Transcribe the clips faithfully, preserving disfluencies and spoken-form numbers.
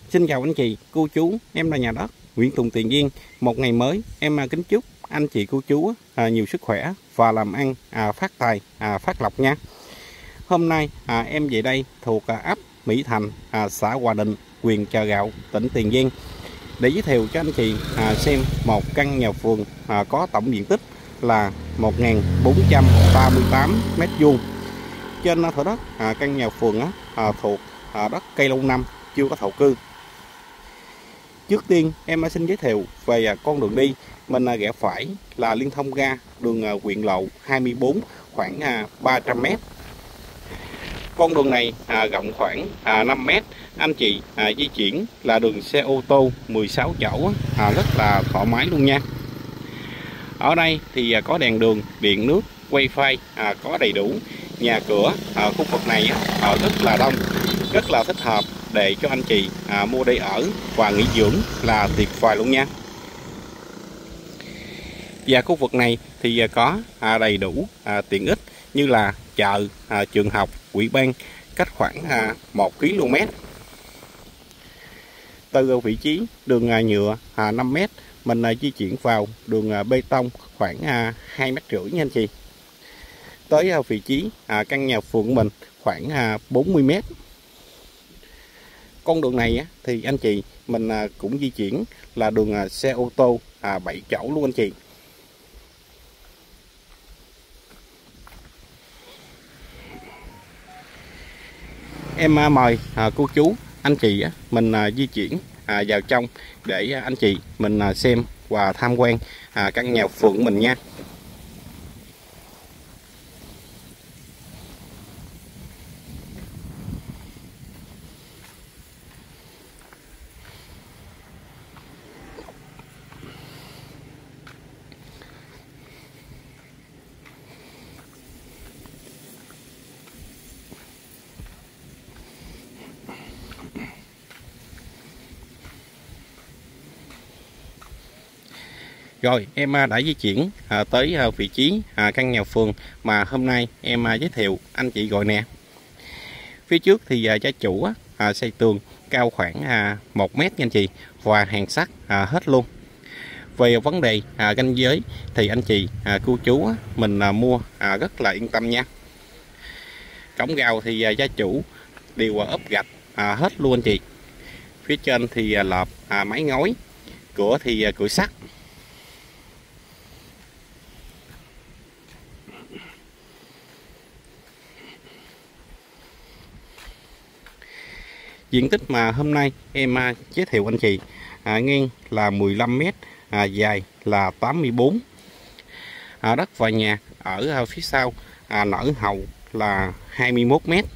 Xin chào anh chị, cô chú, em là nhà đất Nguyễn Tùng Tiền Giang. Một ngày mới, em kính chúc anh chị cô chú à, nhiều sức khỏe và làm ăn à, phát tài, à, phát lộc nha. Hôm nay à, em về đây thuộc à, ấp Mỹ Thành, à, xã Hòa Định, huyện Chợ Gạo, tỉnh Tiền Giang để giới thiệu cho anh chị à, xem một căn nhà vườn à, có tổng diện tích là một nghìn bốn trăm ba mươi tám mét vuông. Trên thửa đất à, căn nhà vườn á, à, thuộc à, đất cây lâu năm, chưa có thổ cư. Trước tiên em xin giới thiệu về con đường đi. Mình rẽ phải là liên thông ra đường huyện lộ hai mươi bốn khoảng ba trăm mét. Con đường này à, rộng khoảng à, năm mét. Anh chị à, di chuyển là đường xe ô tô mười sáu chỗ à, rất là thoải mái luôn nha. Ở đây thì à, có đèn đường, điện nước, wifi à, có đầy đủ. Nhà cửa ở khu vực này à, rất là đông, rất là thích hợp để cho anh chị à, mua đây ở và nghỉ dưỡng là tuyệt vời luôn nha. Và khu vực này thì có à, đầy đủ à, tiện ích như là chợ, à, trường học, ủy ban cách khoảng à, một ki lô mét. Từ vị trí đường à, nhựa à, năm mét, mình à, di chuyển vào đường à, bê tông khoảng à, hai mét rưỡi nha anh chị. Tới à, vị trí à, căn nhà vườn của mình khoảng à, bốn mươi mét. Con đường này á, thì anh chị mình à, cũng di chuyển là đường à, xe ô tô à, bảy chỗ luôn anh chị. Em à, mời à, cô chú anh chị á, mình à, di chuyển à, vào trong để à, anh chị mình à, xem và tham quan à, căn nhà vườn của mình nha. Rồi em đã di chuyển à, tới à, vị trí à, căn nhà vườn mà hôm nay em à, giới thiệu anh chị gọi nè. Phía trước thì à, gia chủ á, à, xây tường cao khoảng à, một mét nha anh chị, và hàng sắt à, hết luôn. Về vấn đề à, ranh giới thì anh chị à, cô chú á, mình à, mua à, rất là yên tâm nha. Cổng rào thì à, gia chủ đều à, ốp gạch à, hết luôn anh chị. Phía trên thì à, lợp à, mái ngói, cửa thì à, cửa sắt. Diện tích mà hôm nay em à, giới thiệu anh chị à, ngang là mười lăm mét, à, dài là tám mươi bốn. À, đất và nhà ở à, phía sau à, nở hậu là hai mươi mốt mét.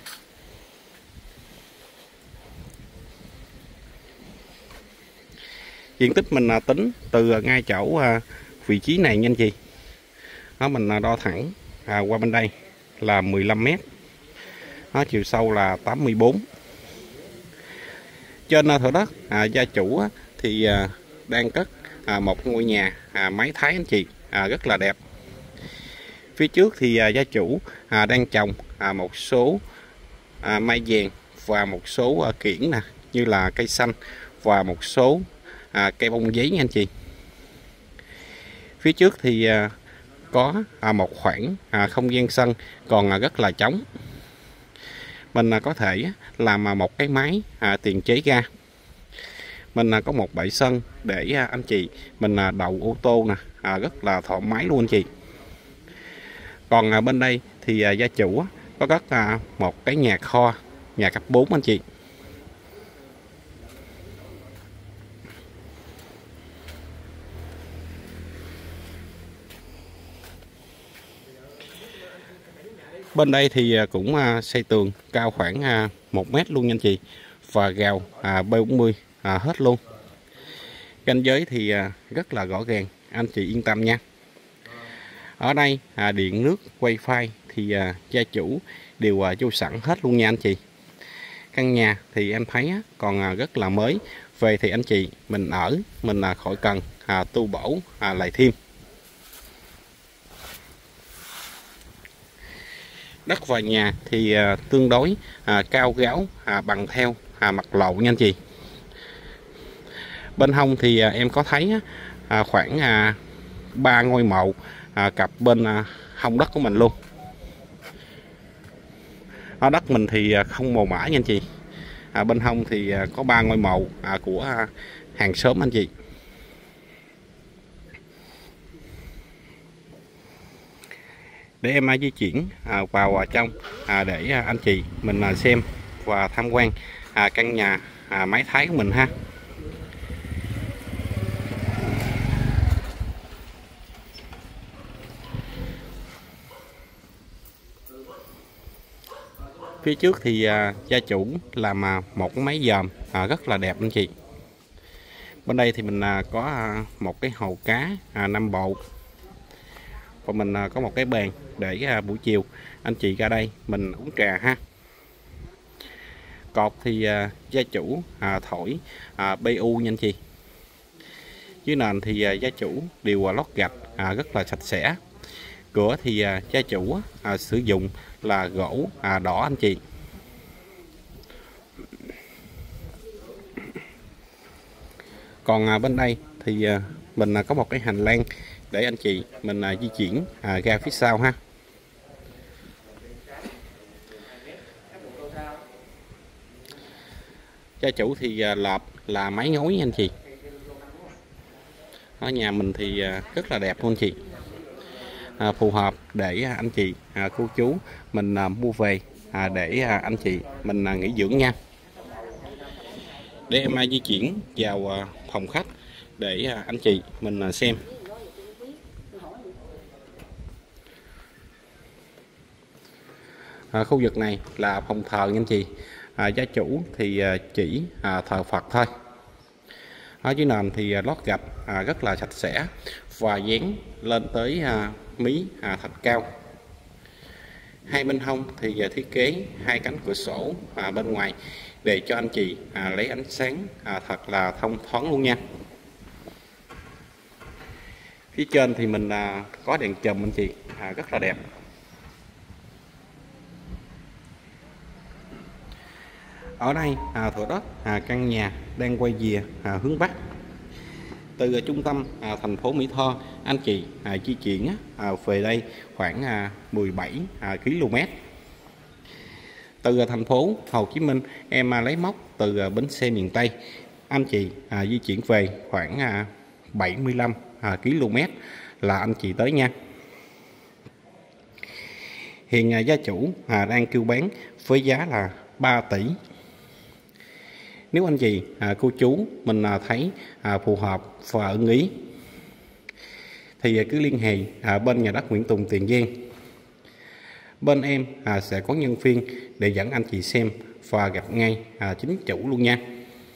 Diện tích mình à, tính từ ngay chỗ à, vị trí này nha anh chị. Đó, mình à, đo thẳng à, qua bên đây là mười lăm mét. Đó, chiều sâu là tám mươi bốn. Trên thửa đất à, gia chủ á, thì à, đang cất à, một ngôi nhà à, mái Thái anh chị, à, rất là đẹp. Phía trước thì à, gia chủ à, đang trồng à, một số à, mai vàng và một số à, kiển nè, như là cây xanh và một số à, cây bông giấy nha anh chị. Phía trước thì à, có à, một khoảng à, không gian sân còn à, rất là trống. Mình à, có thể làm à, một cái máy à, tiền chế ga. Mình à, có một bãi sân để à, anh chị mình à, đậu ô tô nè, à, rất là thoải mái luôn anh chị. Còn à, bên đây thì à, gia chủ á, có cất à, một cái nhà kho, nhà cấp bốn anh chị. Bên đây thì à, cũng à, xây tường cao khoảng à, một mét luôn nha anh chị, và rào à, B bốn mươi à, hết luôn. Ranh giới thì à, rất là rõ ràng, anh chị yên tâm nha. Ở đây à, điện nước, wifi thì à, gia chủ đều à, vô sẵn hết luôn nha anh chị. Căn nhà thì em thấy á, còn à, rất là mới. Về thì anh chị mình ở mình à, khỏi cần à, tu bổ à, lại thêm. Đất và nhà thì à, tương đối à, cao ráo à, bằng theo à, mặt lộ nha anh chị. Bên hông thì à, em có thấy à, khoảng à, ba ngôi mộ à, cặp bên à, hông đất của mình luôn. Ở đất mình thì à, không mồ mã nha anh chị. À, bên hông thì à, có ba ngôi mộ à, của à, hàng xóm anh chị. Để em uh, di chuyển uh, vào uh, trong uh, để uh, anh chị mình uh, xem và tham quan uh, căn nhà uh, mái Thái của mình ha. Phía trước thì uh, gia chủ làm uh, một cái máy dòm uh, rất là đẹp anh chị. Bên đây thì mình uh, có uh, một cái hồ cá uh, năm bộ. Và mình uh, có một cái bàn để uh, buổi chiều anh chị ra đây mình uống trà ha. Cột thì à, gia chủ à, thổi à, pê u nha anh chị. Dưới nền thì à, gia chủ đều à, lót gạch à, rất là sạch sẽ. Cửa thì à, gia chủ à, sử dụng là gỗ à, đỏ anh chị. Còn à, bên đây thì à, mình à, có một cái hành lang để anh chị mình à, di chuyển à, ra phía sau ha. Gia chủ thì à, lợp là mái ngói nha anh chị. Ở nhà mình thì à, rất là đẹp luôn anh chị. À, phù hợp để à, anh chị à, cô chú mình à, mua về à, để à, anh chị mình à, nghỉ dưỡng nha. Để em à, di chuyển vào à, phòng khách để à, anh chị mình à, xem. À, khu vực này là phòng thờ nha anh chị. À, gia chủ thì à, chỉ à, thờ Phật thôi. Ở dưới nền thì à, lót gạch à, rất là sạch sẽ và dán lên tới à, mí à, thạch cao. Hai bên hông thì à, thiết kế hai cánh cửa sổ à, bên ngoài để cho anh chị à, lấy ánh sáng à, thật là thông thoáng luôn nha. Phía trên thì mình à, có đèn chùm anh chị à, rất là đẹp. Ở đây à, thửa đất à, căn nhà đang quay về à, hướng Bắc. Từ à, trung tâm à, thành phố Mỹ Tho anh chị à, di chuyển à, về đây khoảng à, mười bảy à, ki lô mét. Từ à, thành phố Hồ Chí Minh em à, lấy mốc từ à, bến xe miền Tây anh chị à, di chuyển về khoảng à, bảy mươi lăm à, ki lô mét là anh chị tới nha. Hiện à, gia chủ à, đang kêu bán với giá là ba tỷ. Nếu anh chị à, cô chú mình à, thấy à, phù hợp và ưng ý thì à, cứ liên hệ à, bên nhà đất Nguyễn Tùng Tiền Giang. Bên em à, sẽ có nhân viên để dẫn anh chị xem và gặp ngay à, chính chủ luôn nha.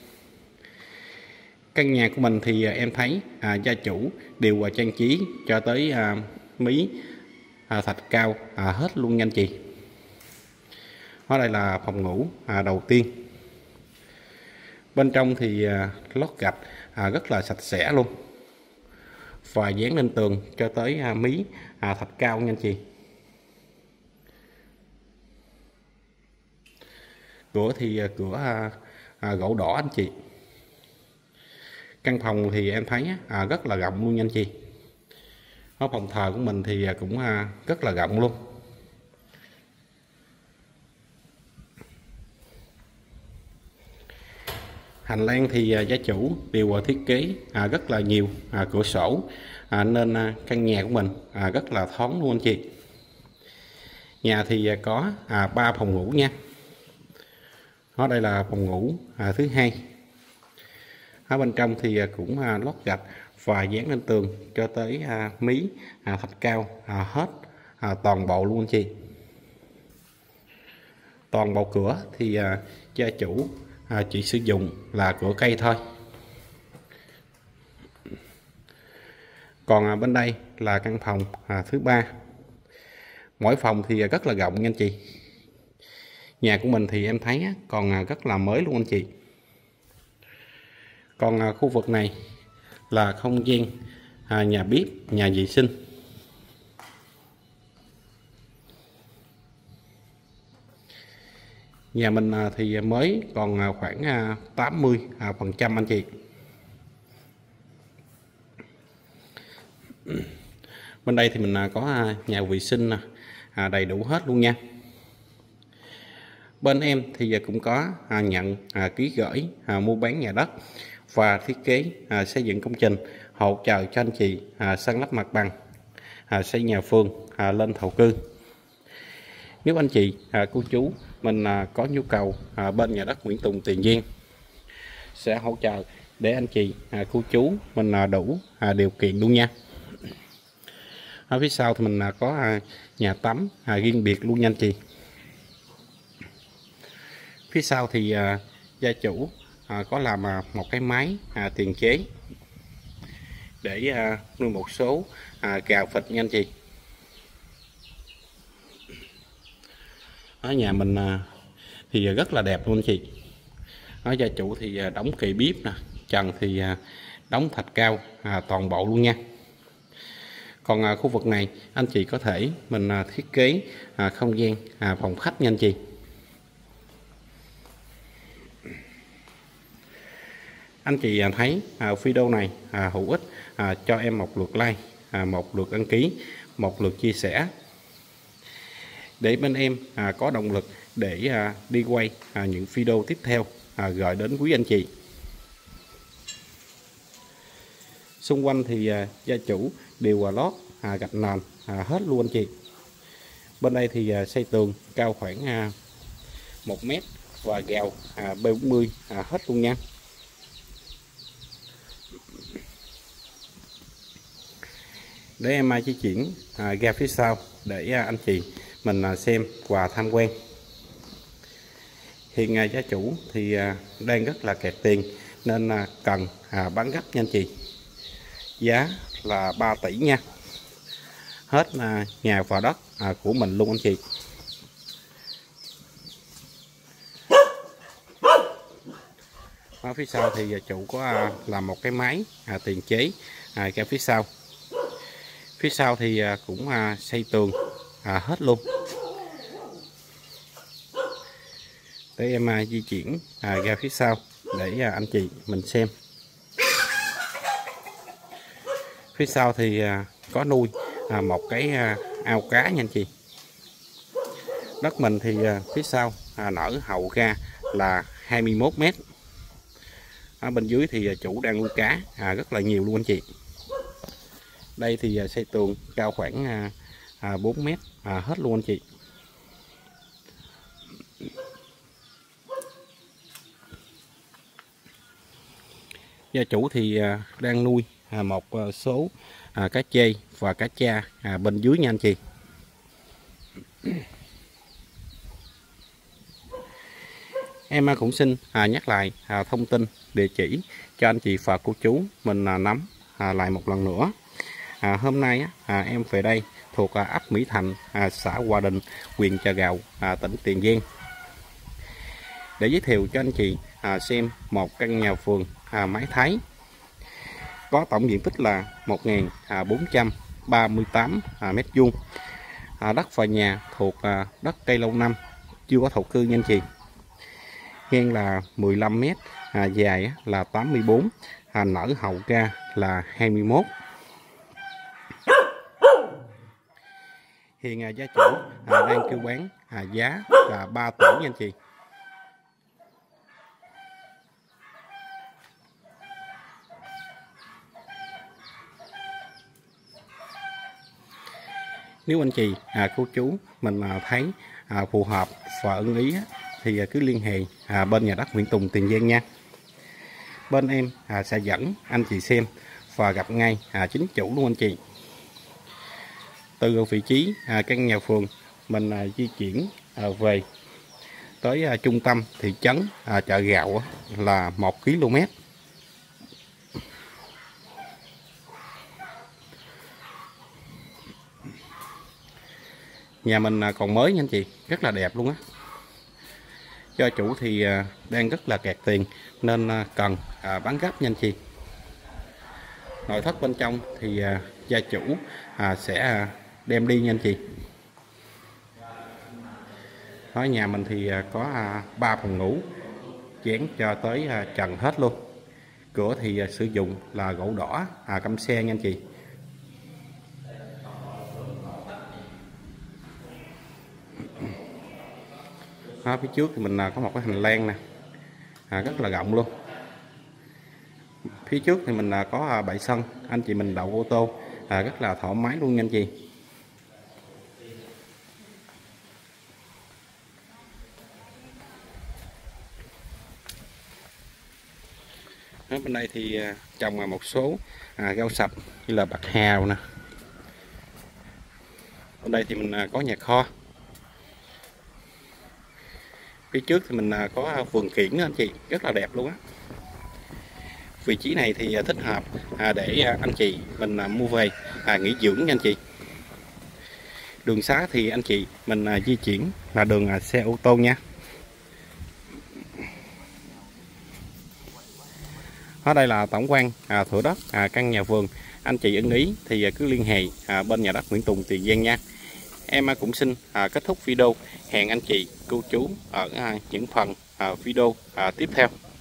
Căn nhà của mình thì à, em thấy à, gia chủ đều à, trang trí cho tới à, mí à, thạch cao à, hết luôn nha anh chị. Ở đây là phòng ngủ à, đầu tiên. Bên trong thì à, lót gạch à, rất là sạch sẽ luôn và dán lên tường cho tới à, mí à, thạch cao nha anh chị. Cửa thì à, cửa à, à, gỗ đỏ anh chị. Căn phòng thì em thấy à, rất là rộng luôn nha anh chị. Ở phòng thờ của mình thì à, cũng à, rất là rộng luôn. Hành lang thì à, gia chủ đều à, thiết kế à, rất là nhiều à, cửa sổ à, nên à, căn nhà của mình à, rất là thoáng luôn anh chị. Nhà thì à, có à, ba phòng ngủ nha. Ở đây là phòng ngủ à, thứ hai. Ở bên trong thì à, cũng à, lót gạch và dán lên tường cho tới à, mí à, thạch cao à, hết à, toàn bộ luôn anh chị. Toàn bộ cửa thì à, gia chủ à, chỉ sử dụng là cửa cây thôi. Còn à, bên đây là căn phòng à, thứ ba. Mỗi phòng thì rất là rộng nha anh chị. Nhà của mình thì em thấy á, còn à, rất là mới luôn anh chị. Còn à, khu vực này là không gian à, nhà bếp, nhà vệ sinh. Nhà mình à, thì mới còn à, khoảng à, tám mươi phần trăm anh chị. Bên đây thì mình có nhà vệ sinh đầy đủ hết luôn nha. Bên em thì cũng có nhận ký gửi mua bán nhà đất và thiết kế xây dựng công trình, hỗ trợ cho anh chị san lấp mặt bằng, xây nhà vườn lên thổ cư. Nếu anh chị cô chú mình có nhu cầu bên nhà đất Nguyễn Tùng Tiền Giang sẽ hỗ trợ để anh chị cô chú mình đủ điều kiện luôn nha. Ở phía sau thì mình có nhà tắm riêng biệt luôn nha anh chị. Phía sau thì gia chủ có làm một cái máy tiền chế để nuôi một số gà vịt nha anh chị. Ở nhà mình thì rất là đẹp luôn anh chị. Ở gia chủ thì đóng kệ bếp nè, trần thì đóng thạch cao toàn bộ luôn nha. Còn khu vực này anh chị có thể mình thiết kế không gian phòng khách nha anh chị. Anh chị thấy video này hữu ích, cho em một lượt like, một lượt đăng ký, một lượt chia sẻ để bên em có động lực để đi quay những video tiếp theo gửi đến quý anh chị. Xung quanh thì gia chủ đều lót gạch nền hết luôn anh chị. Bên đây thì xây tường cao khoảng một mét và gào B bốn mươi hết luôn nha. Để em di chuyển ra phía sau để anh chị mình xem và tham quan. Hiện gia chủ thì đang rất là kẹt tiền nên cần bán gấp nha anh chị. Giá là ba tỷ nha. Hết nhà và đất của mình luôn anh chị. Ở phía sau thì chủ có làm một cái máy tiền chế ra phía sau. Phía sau thì cũng xây tường hết luôn. Để em di chuyển ra phía sau để anh chị mình xem. Phía sau thì có nuôi một cái ao cá nha anh chị. Đất mình thì phía sau nở hậu ra là hai mươi mốt mét. Ở bên dưới thì chủ đang nuôi cá rất là nhiều luôn anh chị. Đây thì xây tường cao khoảng bốn mét hết luôn anh chị. Gia chủ thì đang nuôi một số cá chê và cá cha bên dưới nha anh chị. Em cũng xin nhắc lại thông tin địa chỉ cho anh chị và cô chú mình nắm lại một lần nữa. À, hôm nay à, em về đây thuộc à, ấp Mỹ Thành, à, xã Hòa Định, huyện Chợ Gạo, à, tỉnh Tiền Giang để giới thiệu cho anh chị à, xem một căn nhà vườn à, mái Thái có tổng diện tích là một nghìn bốn trăm ba mươi tám à, mét vuông. À, đất và nhà thuộc à, đất cây lâu năm, chưa có thổ cư nha anh chị. Ngang là mười lăm mét, à, dài là tám mươi bốn, à, nở hậu ra là hai mươi mốt. Hiện à, gia chủ à, đang kêu bán à, giá là ba tỷ nha anh chị. Nếu anh chị à, cô chú mình à, thấy à, phù hợp và ưng ý á, thì à, cứ liên hệ à, bên nhà đất Nguyễn Tùng Tiền Giang nha. Bên em à, sẽ dẫn anh chị xem và gặp ngay à, chính chủ luôn anh chị. Từ vị trí à, căn nhà vườn mình à, di chuyển à, về tới à, trung tâm thị trấn à, Chợ Gạo á, là một ki lô mét. Nhà mình à, còn mới nha anh chị, rất là đẹp luôn á. Cho chủ thì à, đang rất là kẹt tiền nên à, cần à, bán gấp nha anh chị. Nội thất bên trong thì à, gia chủ à, sẽ à, đem đi nha anh chị. Ở nhà mình thì à, có à, ba phòng ngủ, dán cho tới à, trần hết luôn. Cửa thì à, sử dụng là gỗ đỏ à, căm xe nha anh chị. Đó, phía trước thì mình có một cái hành lang nè, à, rất là rộng luôn. Phía trước thì mình có bãi sân, anh chị mình đậu ô tô à, rất là thoải mái luôn nha anh chị. Ở bên đây thì trồng một số à, rau sạch như là bạc hà nè. Bên đây thì mình có nhà kho. Phía trước thì mình có vườn kiển anh chị, rất là đẹp luôn á. Vị trí này thì thích hợp à, để anh chị mình mua về à, nghỉ dưỡng nha anh chị. Đường xá thì anh chị mình à, di chuyển là đường à, xe ô tô nha. Ở đây là tổng quan à, thửa đất à, căn nhà vườn. Anh chị ưng ý thì cứ liên hệ à, bên nhà đất Nguyễn Tùng, Tiền Giang nha. Em à, cũng xin à, kết thúc video. Hẹn anh chị cô chú ở à, những phần à, video à, tiếp theo.